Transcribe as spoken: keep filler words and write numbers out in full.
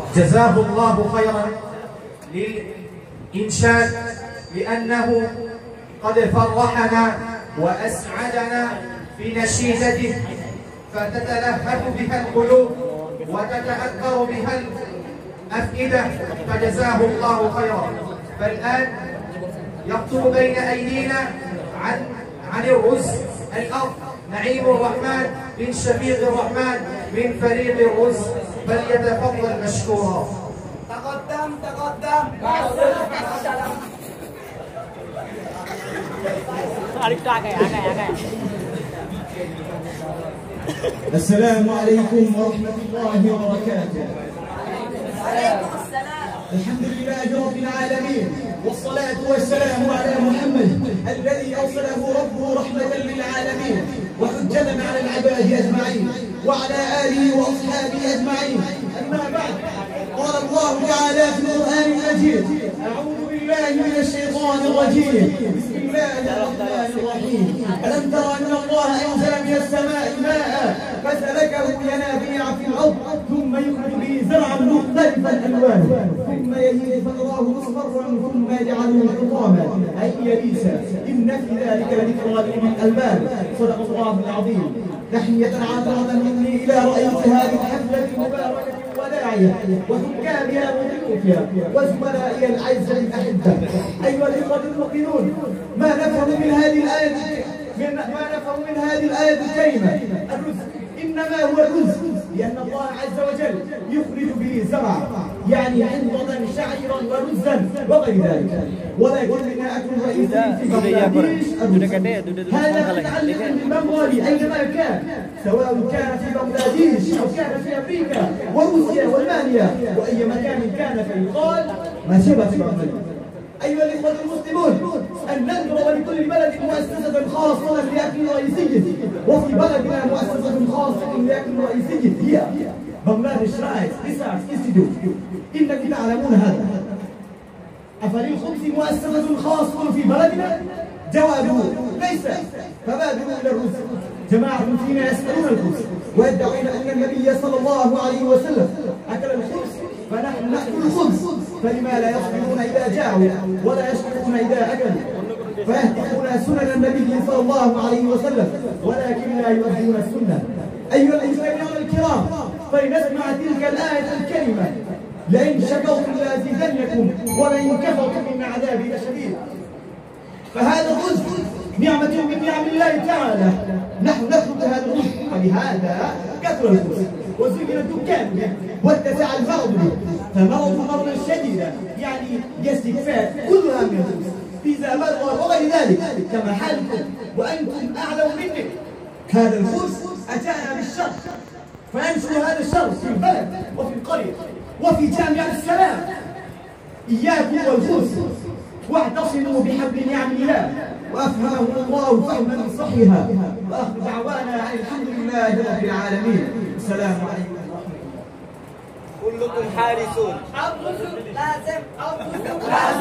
جزاه الله خيرا للإنشاد، لأنه قد فرحنا وأسعدنا بنشيدته، فتتلهف بها القلوب وتتأثر بها الأفئدة، فجزاه الله خيرا. فالآن يخطر بين أيدينا عن عن الرز الأرض نعيم الرحمن بن شفيق الرحمن من فريق الرز، فليتفضل مشكورا. تقدم تقدم. السلام عليكم ورحمة الله وبركاته. وعليكم السلام. الحمد لله رب العالمين، والصلاة والسلام على محمد الذي أرسله ربه رحمة للعالمين وحجة على العباد أجمعين، وعلى آله وأصحابه أجمعين. أما بعد، قال الله تعالى في القرآن المجيد: أعوذ بالله من الشيطان الرجيم، بسم الله الرحمن الرحيم. ألم تر أن الله أنزل من السماء ماء فسلكه ينابيع في الأرض ثم يخرج به زرعا مختلفا ألوانه ثم يهيج فتراه مصفرا ثم يجعله حطاما أي يبيسا إن في ذلك لذكرى لأولي الألباب. صدق الله العظيم. تحية عاطرة مني إلى رئيس هذه الحفلة المباركة وداعية وحكامها وضيوفها وزملائها الأعزة الأحبة. أيها الإخوة المؤمنون، ما نفهم من هذه الآية من ما نفهم من هذه الآية الكريمة الرز، إنما هو الرز لأن الله عز وجل يخرج به زرع، يعني حنطة شعيرا ورزا وغير ذلك. ولكن أكل الرئيس في بنغلاديش الرز. هذا متعلق بالبنغالي أينما كان، سواء كان في بنغلاديش أو كان في أمريكا وروسيا والمانيا وأي مكان كان، فيقال ما شبه في بنغلاديش. أيها الإخوة المسلمون، أن نضرب لكل بلد مؤسسة خاصة لأكل رئيسي، وفي بلدنا مؤسسة خاصة لأكل رئيسي هي بنغلاديش رايس ريسيرش انستيتيوت. إنكم تعلمون هذا. أفللخبز مؤسسة خاصة في بلدنا؟ جوابه ليس، فبادروا إلى الرز. جماعة فينا يسألون الخبز ويدعون أن النبي صلى الله عليه وسلم أكل الخبز، فنحن نأكل الخبز، فلما لا يصبرون إذا جاعوا ولا يشكرون إذا أكلوا، فيهتكون سنن النبي صلى الله عليه وسلم ولكن لا يؤدون السنة. أيها المستمعون الكرام، فلنسمع تلك الآية الكريمة: لئن شكرتم لأزيدنكم ولئن كفرتم إن عذابي لشديد. فهذا الرزق نعمة من نعم الله تعالى، نحن نترك هذا الرزق، ولهذا كثر الرزق وزين الدكان به واتسع المرض به، فمرض مرضا شديدا يعني يستكفاء كلها من الرزق إذا مرض وغير ذلك، كما حالكم وأنتم أعلم مني. هذا الخبز أتانا بالشر، فينشر هذا الشر في البلد وفي القرية وفي جامع السلام. إياكم والخبز، واعتصموا بحبل نعم الله، وأفهمه الله فهما صحيحا. وآخر دعوانا عن الحمد لله رب العالمين. السلام عليكم ورحمة الله. كلكم حارسون. الرز لازم، الرز لازم.